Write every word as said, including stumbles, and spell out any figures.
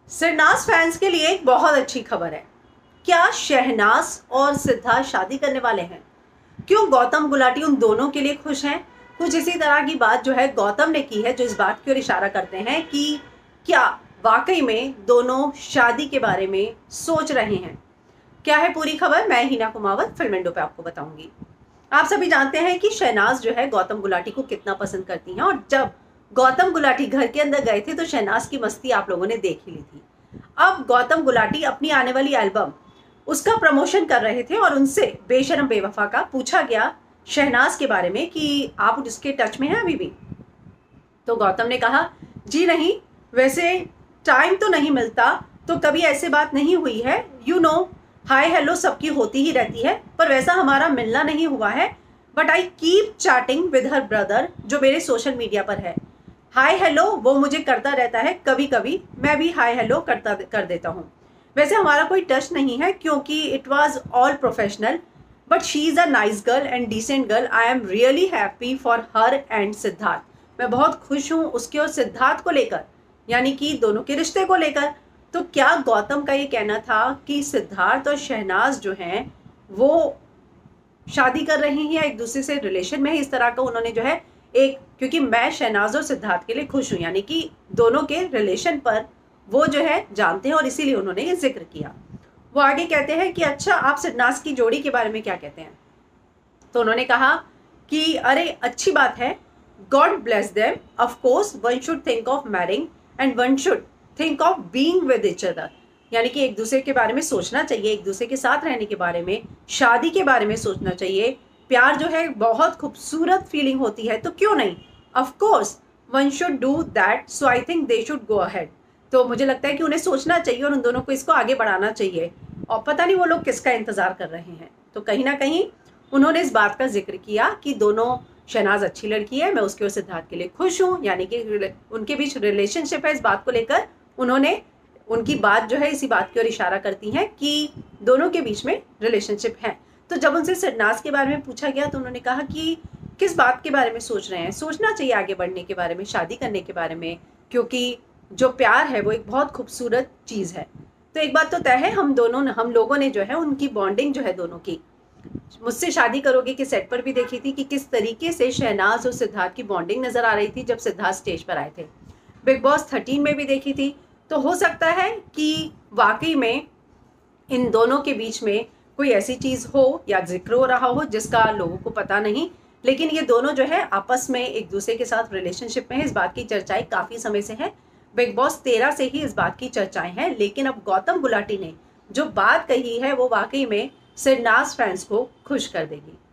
Shehnaaz fans के लिए एक बहुत अच्छी खबर है। क्या शहनाज और सिद्धार्थ शादी करने वाले हैं? क्यों गौतम गुलाटी उन दोनों के लिए खुश हैं? कुछ इसी तरह की बात जो है गौतम ने की है, जो इस बात की ओर इशारा करते हैं कि क्या वाकई में दोनों शादी के बारे में सोच रहे हैं। क्या है पूरी खबर, मैं हिना कुमावत फिल्म इंडो पे आपको बताऊंगी। आप सभी जानते हैं कि शहनाज जो है गौतम गुलाटी को कितना पसंद करती हैं, और जब गौतम गुलाटी घर के अंदर गए थे तो शहनाज की मस्ती आप लोगों ने देख ही ली थी। अब गौतम गुलाटी अपनी आने वाली एल्बम उसका प्रमोशन कर रहे थे और उनसे बेशरम बेवफा का पूछा गया शहनाज के बारे में कि आप उसके टच में हैं अभी भी। तो गौतम ने कहा जी नहीं, वैसे टाइम तो नहीं मिलता, तो कभी ऐसे बात नहीं हुई है। यू नो हाय हेलो सबकी होती ही रहती है, पर वैसा हमारा मिलना नहीं हुआ है। But I keep chatting with her brother, जो मेरे सोशल मीडिया पर है। हाय हेलो वो मुझे करता रहता है, कभी कभी मैं भी हाय हेलो करता कर देता हूँ। वैसे हमारा कोई टच नहीं है क्योंकि it was all professional, but she is a nice girl and decent girl. I am really happy for her and Siddharth. मैं बहुत खुश हूँ उसके और सिद्धार्थ को लेकर, यानी कि दोनों के रिश्ते को लेकर। तो क्या गौतम का ये कहना था कि सिद्धार्थ और शहनाज जो हैं वो शादी कर रही हैं, एक दूसरे से रिलेशन में है, इस तरह का उन्होंने जो है एक, क्योंकि मैं शहनाज और सिद्धार्थ के लिए खुश हूँ, यानी कि दोनों के रिलेशन पर वो जो है जानते हैं और इसीलिए उन्होंने ये जिक्र किया। वो आगे कहते हैं कि अच्छा आप शहनाज की जोड़ी के बारे में क्या कहते हैं। तो उन्होंने कहा कि अरे अच्छी बात है, God bless them, of course one should think of marrying and one should think of being with each other. यानी कि एक दूसरे के बारे में सोचना चाहिए, एक दूसरे के साथ रहने के बारे में, शादी के बारे में सोचना चाहिए। प्यार जो है बहुत खूबसूरत फीलिंग होती है, तो क्यों नहीं, of course one should do that, so I think they should go ahead. तो मुझे लगता है कि उन्हें सोचना चाहिए और उन दोनों को इसको आगे बढ़ाना चाहिए। और पता नहीं वो लोग किसका इंतजार कर रहे हैं। तो कहीं ना कहीं उन्होंने इस बात का जिक्र किया कि दोनों, शहनाज अच्छी लड़की है, मैं उसके और सिद्धार्थ के लिए खुश हूँ, यानी कि उनके बीच रिलेशनशिप है। इस बात को लेकर उन्होंने, उनकी बात जो है इसी बात की ओर इशारा करती है कि दोनों के बीच में रिलेशनशिप है। तो जब उनसे शहनाज के बारे में पूछा गया तो उन्होंने कहा कि किस बात के बारे में सोच रहे हैं। सोचना चाहिए आगे बढ़ने के बारे में, शादी करने के बारे में, क्योंकि जो प्यार है वो एक बहुत खूबसूरत चीज़ है। तो एक बात तो तय है, हम दोनों हम लोगों ने जो है उनकी बॉन्डिंग जो है दोनों की, मुझसे शादी करोगे के सेट पर भी देखी थी कि किस तरीके से शहनाज और सिद्धार्थ की बॉन्डिंग नजर आ रही थी जब सिद्धार्थ स्टेज पर आए थे। बिग बॉस थर्टीन में भी देखी थी। तो हो सकता है कि वाकई में इन दोनों के बीच में कोई ऐसी चीज़ हो या जिक्र हो रहा हो जिसका लोगों को पता नहीं, लेकिन ये दोनों जो है आपस में एक दूसरे के साथ रिलेशनशिप में है। इस बात की चर्चाएं काफ़ी समय से है, बिग बॉस तेरह से ही इस बात की चर्चाएं हैं। लेकिन अब गौतम गुलाटी ने जो बात कही है वो वाकई में शहनाज फैंस को खुश कर देगी।